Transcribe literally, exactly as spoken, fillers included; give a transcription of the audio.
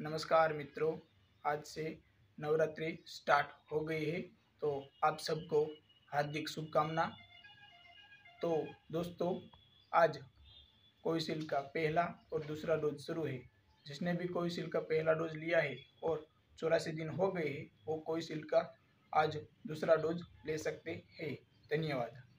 नमस्कार मित्रों, आज से नवरात्रि स्टार्ट हो गई है, तो आप सबको हार्दिक शुभकामना। तो दोस्तों, आज कोविशील्ड का पहला और दूसरा डोज शुरू है। जिसने भी कोविशील्ड का पहला डोज लिया है और चौरासी दिन हो गए हैं, वो कोविशील्ड का आज दूसरा डोज ले सकते हैं। धन्यवाद।